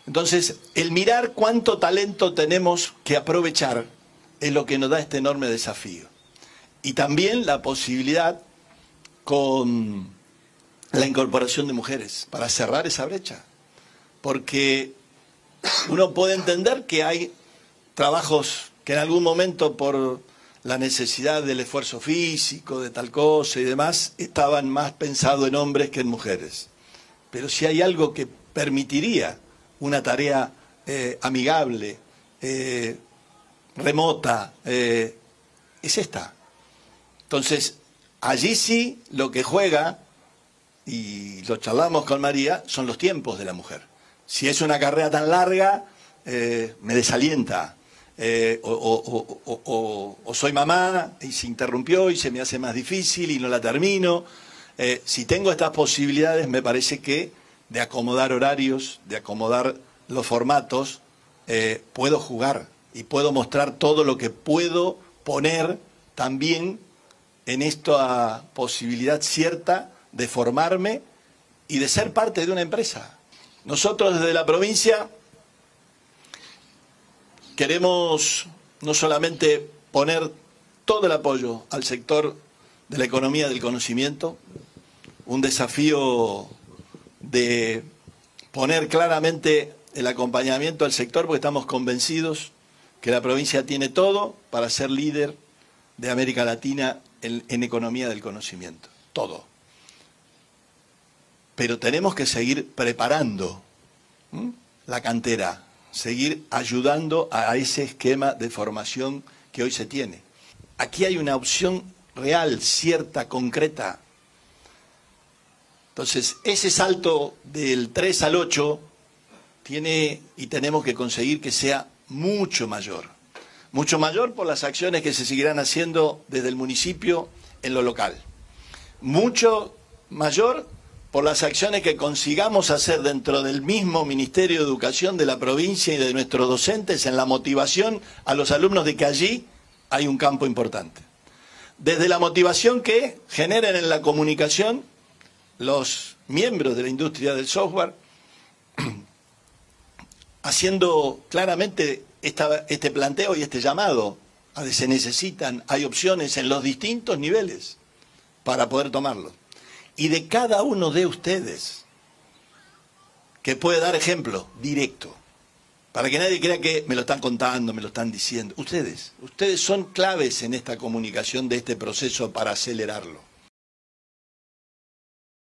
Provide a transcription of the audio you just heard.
Entonces, el mirar cuánto talento tenemos que aprovechar es lo que nos da este enorme desafío. Y también la posibilidad con la incorporación de mujeres para cerrar esa brecha. Porque uno puede entender que hay trabajos que en algún momento por la necesidad del esfuerzo físico, de tal cosa y demás, estaban más pensados en hombres que en mujeres. Pero si hay algo que permitiría una tarea amigable, remota, es esta. Entonces, allí sí lo que juega, y lo charlamos con María, son los tiempos de la mujer. Si es una carrera tan larga, me desalienta. O soy mamá y se interrumpió y se me hace más difícil y no la termino. Si tengo estas posibilidades, me parece que de acomodar horarios, de acomodar los formatos, puedo jugar y puedo mostrar todo lo que puedo poner también en esta posibilidad cierta de formarme y de ser parte de una empresa. Nosotros desde la provincia queremos no solamente poner todo el apoyo al sector de la economía del conocimiento, un desafío de poner claramente el acompañamiento al sector, porque estamos convencidos que la provincia tiene todo para ser líder de América Latina en economía del conocimiento, todo. Pero tenemos que seguir preparando la cantera, seguir ayudando a ese esquema de formación que hoy se tiene. Aquí hay una opción real, cierta, concreta. Entonces, ese salto del 3 al 8 tiene y tenemos que conseguir que sea mucho mayor. Mucho mayor por las acciones que se seguirán haciendo desde el municipio en lo local. Mucho mayor por las acciones que consigamos hacer dentro del mismo Ministerio de Educación de la provincia y de nuestros docentes en la motivación a los alumnos de que allí hay un campo importante. Desde la motivación que generen en la comunicación los miembros de la industria del software, haciendo claramente este planteo y este llamado a que se necesitan, hay opciones en los distintos niveles para poder tomarlo. Y de cada uno de ustedes, que puede dar ejemplo directo, para que nadie crea que me lo están contando, me lo están diciendo. Ustedes son claves en esta comunicación de este proceso para acelerarlo.